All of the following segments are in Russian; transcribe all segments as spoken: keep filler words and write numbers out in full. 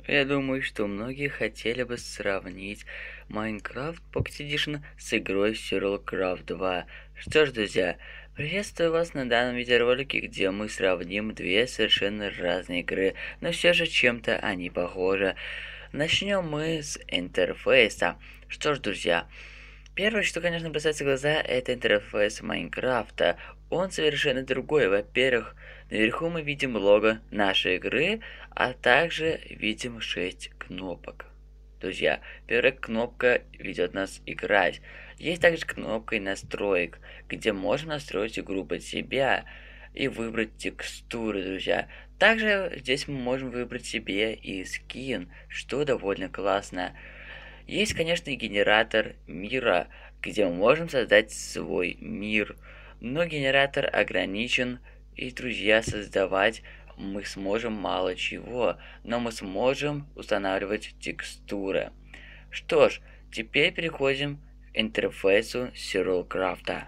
Я думаю, что многие хотели бы сравнить Minecraft Pocket Edition с игрой SureCraft два. Что ж, друзья, приветствую вас на данном видеоролике, где мы сравним две совершенно разные игры, но все же чем-то они похожи. Начнем мы с интерфейса. Что ж, друзья, первое, что, конечно, бросается в глаза, это интерфейс Майнкрафта. Он совершенно другой. Во-первых, наверху мы видим лого нашей игры, а также видим шесть кнопок. Друзья, первая кнопка ведет нас играть. Есть также кнопка настроек, где можем настроить игру под себя и выбрать текстуры, друзья. Также здесь мы можем выбрать себе и скин, что довольно классно. Есть, конечно, и генератор мира, где мы можем создать свой мир. Но генератор ограничен, и, друзья, создавать мы сможем мало чего, но мы сможем устанавливать текстуры. Что ж, теперь переходим к интерфейсу SureCraft.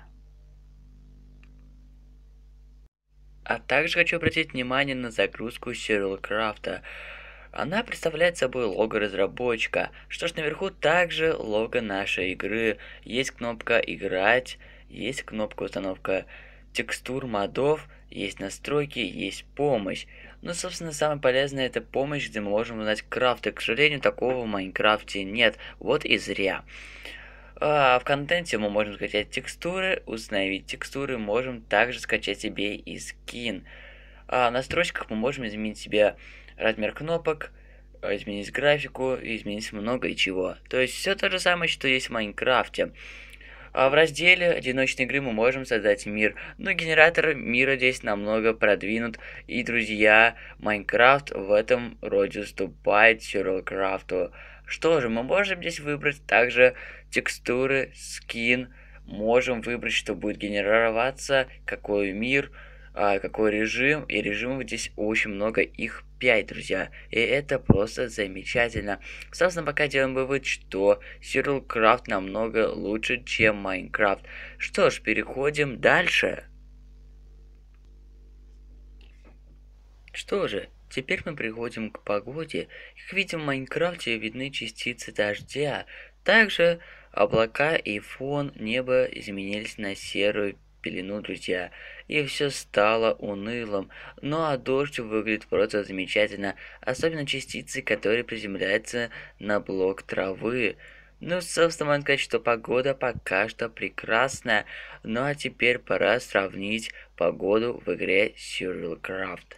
А также хочу обратить внимание на загрузку SureCraft. Она представляет собой лого разработчика. Что ж, наверху также лого нашей игры. Есть кнопка «Играть», есть кнопка «Установка текстур, модов», есть настройки, есть помощь. Ну, собственно, самое полезное это помощь, где мы можем узнать крафты. К сожалению, такого в Майнкрафте нет. Вот и зря. А в контенте мы можем скачать текстуры, установить текстуры, можем также скачать себе и скин. А в настройках мы можем изменить себе размер кнопок, изменить графику, изменить много и чего. То есть все то же самое, что есть в Майнкрафте. А в разделе одиночной игры мы можем создать мир, но генератор мира здесь намного продвинут, и, друзья, Майнкрафт в этом роде уступает SureCraft. Что же, мы можем здесь выбрать также текстуры, скин, можем выбрать, что будет генерироваться, какой мир, а, какой режим, и режимов здесь очень много, их пять, друзья, и это просто замечательно. Собственно, пока делаем вывод, что SureCraft намного лучше, чем Minecraft. Что ж, переходим дальше. Что же, теперь мы приходим к погоде. Как видим, в Майнкрафте видны частицы дождя. Также облака и фон неба изменились на серую пелену, друзья. И все стало унылым. Ну а дождь выглядит просто замечательно. Особенно частицы, которые приземляются на блок травы. Ну, собственно, можно сказать, что погода пока что прекрасная. Ну а теперь пора сравнить погоду в игре SureCraft.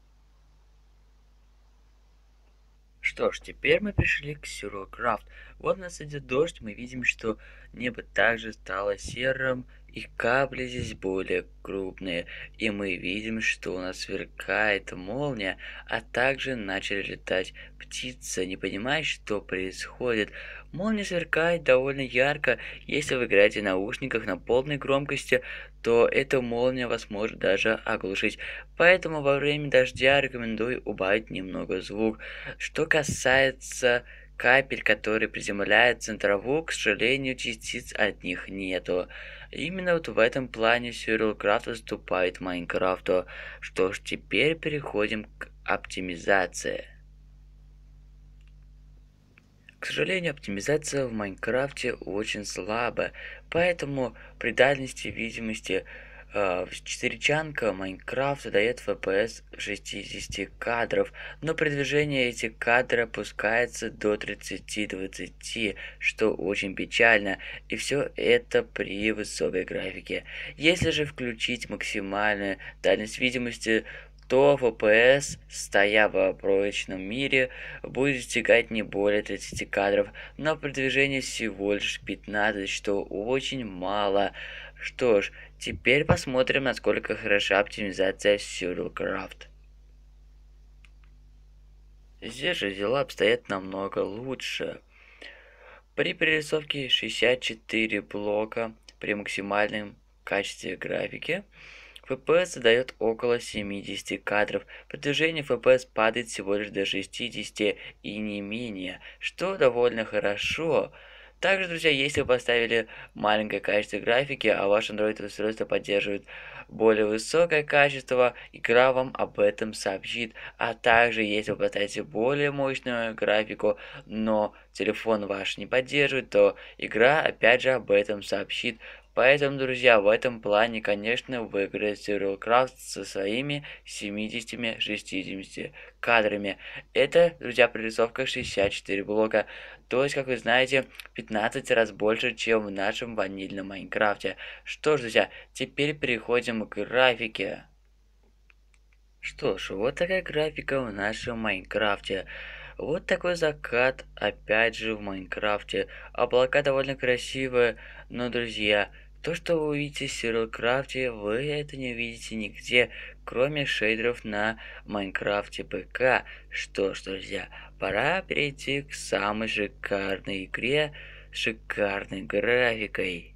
Что ж, теперь мы пришли к SureCraft. Вот у нас идет дождь, мы видим, что небо также стало серым, и капли здесь более крупные. И мы видим, что у нас сверкает молния, а также начали летать птицы, не понимая, что происходит. Молния сверкает довольно ярко. Если вы играете в наушниках на полной громкости, то эта молния вас может даже оглушить. Поэтому во время дождя рекомендую убавить немного звук. Что касается капель, которые приземляются на траву, к сожалению, частиц от них нету. Именно вот в этом плане SureCraft уступает Майнкрафту. Что ж, теперь переходим к оптимизации. К сожалению, оптимизация в Майнкрафте очень слабая, поэтому при дальности видимости э, четыречанка Майнкрафт дает эф пи эс шестьдесят кадров, но при движении эти кадры опускаются до тридцати-двадцати, что очень печально, и все это при высокой графике. Если же включить максимальную дальность видимости, то эф пи эс, стоя в прочном мире, будет достигать не более тридцати кадров, но при движении всего лишь пятнадцать, что очень мало. Что ж, теперь посмотрим, насколько хороша оптимизация в SureCraft. Здесь же дела обстоят намного лучше. При перерисовке шестьдесят четыре блока при максимальном качестве графики эф пи эс дает около семидесяти кадров. При движении эф пи эс падает всего лишь до шестидесяти и не менее, что довольно хорошо. Также, друзья, если вы поставили маленькое качество графики, а ваш Android устройство поддерживает более высокое качество, игра вам об этом сообщит. А также, если вы поставите более мощную графику, но телефон ваш не поддерживает, то игра опять же об этом сообщит. Поэтому, друзья, в этом плане, конечно, выиграет Serial Craft со своими семидесятью-шестидесятью кадрами. Это, друзья, прорисовка шестьдесят четыре блока. То есть, как вы знаете, пятнадцать раз больше, чем в нашем ванильном Майнкрафте. Что ж, друзья, теперь переходим к графике. Что ж, вот такая графика в нашем Майнкрафте. Вот такой закат, опять же, в Майнкрафте. Облака довольно красивые, но, друзья, то, что вы увидите в Сирлкрафте, вы это не увидите нигде, кроме шейдеров на Майнкрафте ПК. Что ж, друзья, пора перейти к самой шикарной игре с шикарной графикой.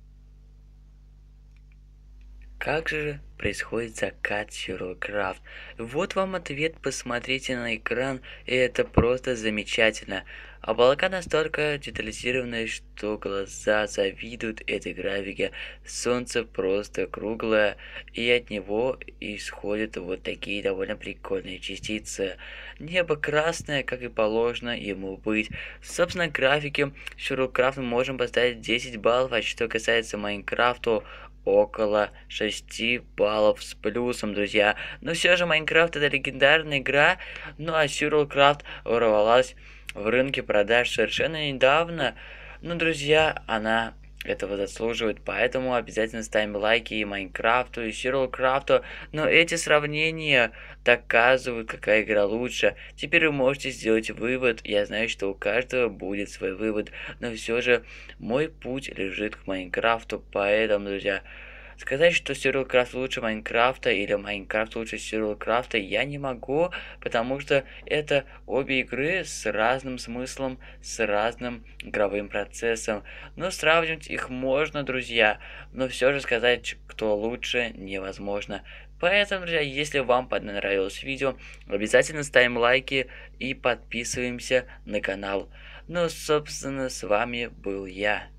Как же происходит закат Сирлкрафт? Вот вам ответ, посмотрите на экран, и это просто замечательно. Облака настолько детализированные, что глаза завидуют этой графике. Солнце просто круглое, и от него исходят вот такие довольно прикольные частицы. Небо красное, как и положено ему быть. Собственно, графике Сирлкрафт мы можем поставить десять баллов, а что касается Майнкрафту, около шести баллов с плюсом, друзья. Но все же Майнкрафт это легендарная игра, ну а Сирлкрафт ворвалась в рынке продаж совершенно недавно. Ну, друзья, она этого заслуживает, поэтому обязательно ставим лайки и Майнкрафту, и Сирлкрафту. Но эти сравнения доказывают, какая игра лучше. Теперь вы можете сделать вывод. Я знаю, что у каждого будет свой вывод, но все же мой путь лежит к Майнкрафту, поэтому, друзья, сказать, что Сирлкрафт лучше Майнкрафта или Майнкрафт лучше Сирлкрафта я не могу, потому что это обе игры с разным смыслом, с разным игровым процессом. Но сравнивать их можно, друзья, но все же сказать, кто лучше, невозможно. Поэтому, друзья, если вам понравилось видео, обязательно ставим лайки и подписываемся на канал. Ну, собственно, с вами был я.